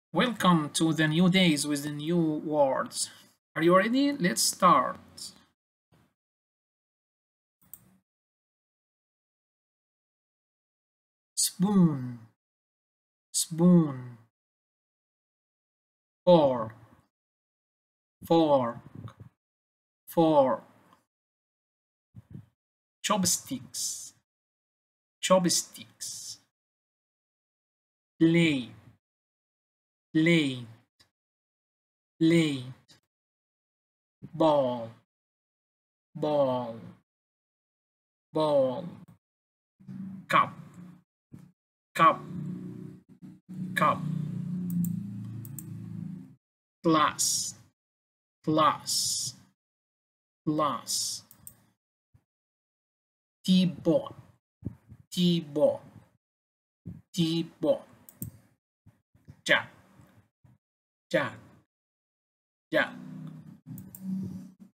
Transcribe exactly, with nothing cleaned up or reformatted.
Welcome to the new days with the new words. Are you ready? Let's start. Spoon, spoon, fork, fork, fork, chopsticks, chopsticks, plate, plate, plate, ball, ball, ball, cup, cup, cup, glass, glass, glass, teapot, teapot, teapot, jack, jack, jack,